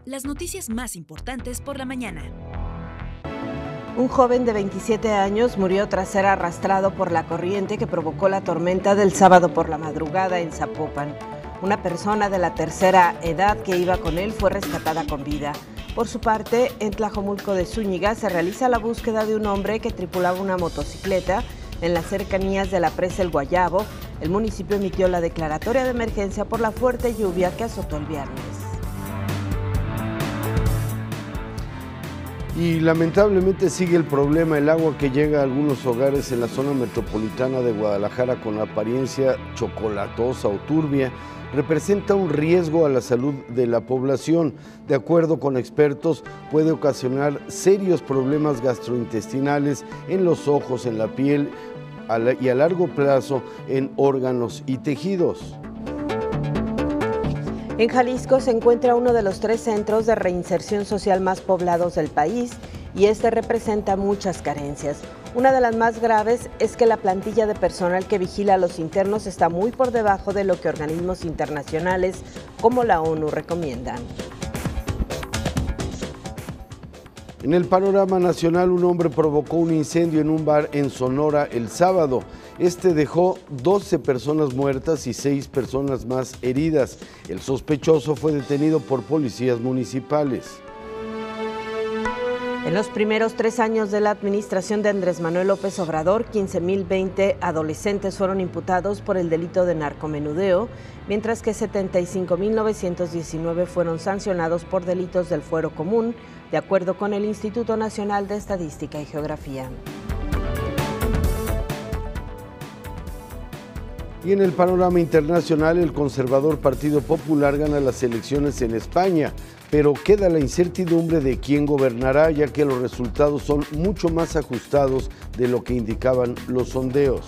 Las noticias más importantes por la mañana. Un joven de 27 años murió tras ser arrastrado por la corriente que provocó la tormenta del sábado por la madrugada en Zapopan. Una persona de la tercera edad que iba con él fue rescatada con vida. Por su parte, en Tlajomulco de Zúñiga se realiza la búsqueda de un hombre que tripulaba una motocicleta en las cercanías de la presa El Guayabo. El municipio emitió la declaratoria de emergencia por la fuerte lluvia que azotó el viernes. Y lamentablemente sigue el problema, el agua que llega a algunos hogares en la zona metropolitana de Guadalajara con apariencia chocolatosa o turbia, representa un riesgo a la salud de la población. De acuerdo con expertos, puede ocasionar serios problemas gastrointestinales en los ojos, en la piel y a largo plazo en órganos y tejidos. En Jalisco se encuentra uno de los 3 centros de reinserción social más poblados del país y este representa muchas carencias. Una de las más graves es que la plantilla de personal que vigila a los internos está muy por debajo de lo que organismos internacionales como la ONU recomiendan. En el panorama nacional, un hombre provocó un incendio en un bar en Sonora el sábado. Este dejó 12 personas muertas y 6 personas más heridas. El sospechoso fue detenido por policías municipales. En los primeros 3 años de la administración de Andrés Manuel López Obrador, 15.020 adolescentes fueron imputados por el delito de narcomenudeo, mientras que 75.919 fueron sancionados por delitos del fuero común, de acuerdo con el Instituto Nacional de Estadística y Geografía. Y en el panorama internacional, el conservador Partido Popular gana las elecciones en España, pero queda la incertidumbre de quién gobernará, ya que los resultados son mucho más ajustados de lo que indicaban los sondeos.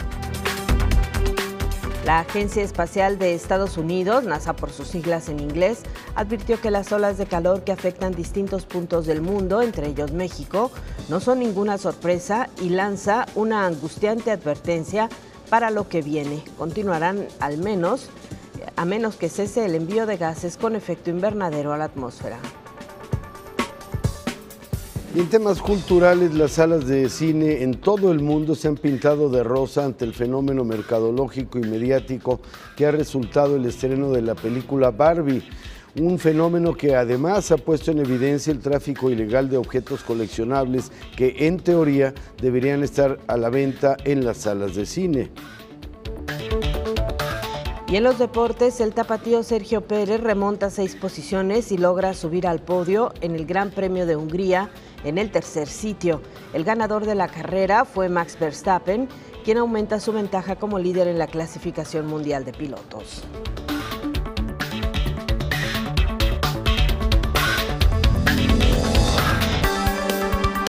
La Agencia Espacial de Estados Unidos, NASA por sus siglas en inglés, advirtió que las olas de calor que afectan distintos puntos del mundo, entre ellos México, no son ninguna sorpresa y lanza una angustiante advertencia para lo que viene. Continuarán a menos que cese el envío de gases con efecto invernadero a la atmósfera. Y en temas culturales, las salas de cine en todo el mundo se han pintado de rosa ante el fenómeno mercadológico y mediático que ha resultado el estreno de la película Barbie. Un fenómeno que además ha puesto en evidencia el tráfico ilegal de objetos coleccionables que en teoría deberían estar a la venta en las salas de cine. Y en los deportes, el tapatío Sergio Pérez remonta 6 posiciones y logra subir al podio en el Gran Premio de Hungría en el tercer sitio. El ganador de la carrera fue Max Verstappen, quien aumenta su ventaja como líder en la clasificación mundial de pilotos.